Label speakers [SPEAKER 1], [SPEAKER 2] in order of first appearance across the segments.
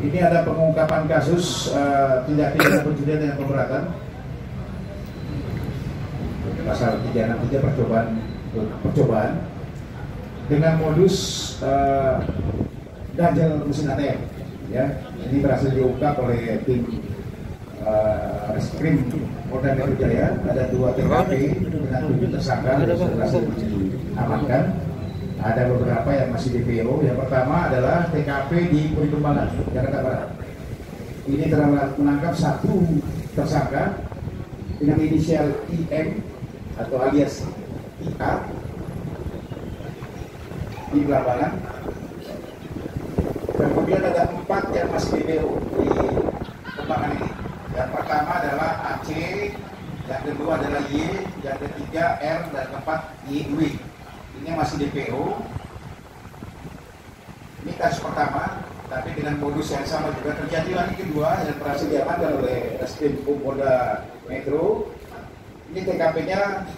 [SPEAKER 1] Ini ada pengungkapan kasus tindak pidana penjurian dengan pemberatan. Pasal 363 percobaan dengan modus ganjal mesin ATM. Ya, ini berhasil diungkap oleh tim Reskrim Polda Metro Jaya. Ada 2 TKP dengan 7 tersangka yang berhasil diamankan. Ada beberapa yang masih DPO. Yang pertama adalah TKP di Puri Kembangan, Jakarta Barat. Ini telah menangkap 1 tersangka dengan inisial IM atau alias IA di Belambangan. Kemudian ada 4 yang masih DPO di Kembangan ini. Yang pertama adalah AC, yang kedua adalah Y, yang ketiga R, dan keempat YW. Ini masih DPO. Ini kasus pertama, tapi dengan modus yang sama juga terjadi lagi kedua yang berhasil diamankan oleh Reskrim Polda Metro. Ini TKP-nya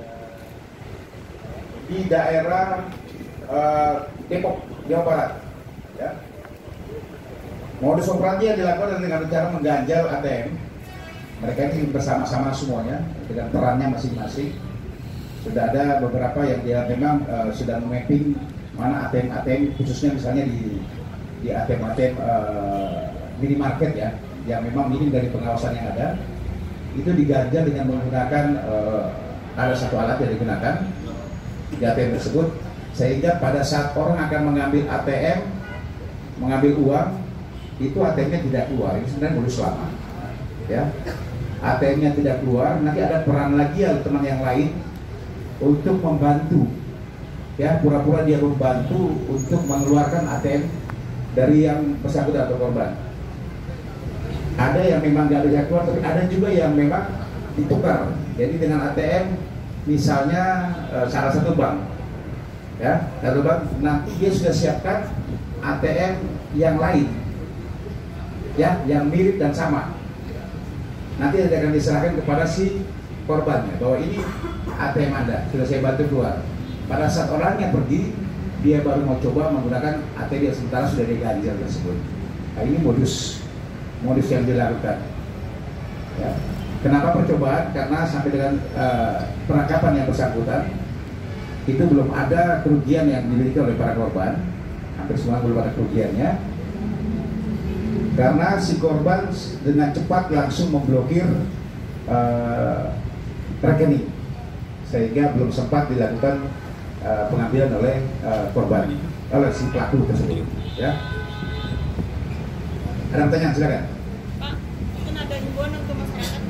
[SPEAKER 1] di daerah Depok, Jawa Barat. Ya. Modus operandi yang dilakukan dengan cara mengganjal ATM. Mereka ini bersama-sama semuanya dengan perannya masing-masing. Sudah ada beberapa yang dia memang sudah memapping mana ATM khususnya misalnya di ATM minimarket ya, yang memang minim dari pengawasan yang ada, itu diganjal dengan menggunakan ada 1 alat yang digunakan di ATM tersebut, sehingga pada saat orang akan mengambil ATM, mengambil uang, itu ATM-nya tidak keluar. Ini sebenarnya modus lama ya, ATM-nya tidak keluar, nanti ada peran lagi ya teman yang lain untuk membantu, ya pura-pura dia membantu untuk mengeluarkan ATM dari yang bersangkutan atau korban. Ada yang memang nggak bisa keluar, tapi ada juga yang memang ditukar. Jadi dengan ATM, misalnya salah satu bank, ya satu bank, nanti dia sudah siapkan ATM yang lain, ya yang mirip dan sama. Nanti akan diserahkan kepada si korbannya bahwa ini ATM Anda, sudah saya bantu keluar. Pada saat orangnya pergi, dia baru mau coba menggunakan ATM yang sementara sudah diganjal tersebut. Nah, ini modus yang dilakukan. Ya. Kenapa percobaan? Karena sampai dengan penangkapan yang bersangkutan itu belum ada kerugian yang dimiliki oleh para korban. Hampir semua belum ada kerugiannya. Karena si korban dengan cepat langsung memblokir rekening, sehingga belum sempat dilakukan pengambilan oleh korban, oleh si pelaku tersebut. Ya. Ada pertanyaan, silakan.
[SPEAKER 2] Pak, mungkin ada himbauan untuk masyarakat,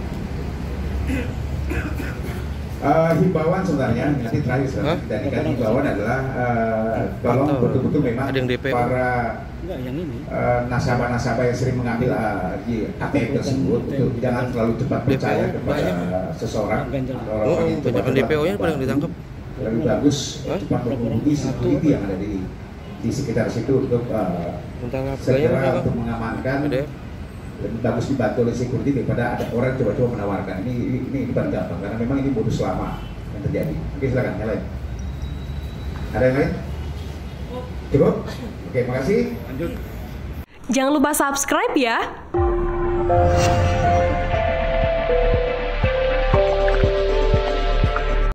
[SPEAKER 2] Pak?
[SPEAKER 1] Himbauan sebenarnya nanti terakhir dari himbauan adalah tolong betul-betul memang para nasabah-nasabah yang sering mengambil di ATM tersebut untuk jangan terlalu cepat percaya kepada seseorang.
[SPEAKER 3] Banyak DPO-nya pada ditangkap.
[SPEAKER 1] Lebih bagus cepat menghubungi security yang ada di sekitar situ untuk segera untuk mengamankan. Lebih bagus dibantu oleh security daripada ada orang coba-coba menawarkan. Ini bukan gampang karena memang ini modus lama yang terjadi. Oke, silakan yang lain. Ada yang lain? Cukup? Oke, makasih. Lanjut.
[SPEAKER 4] Jangan lupa subscribe ya.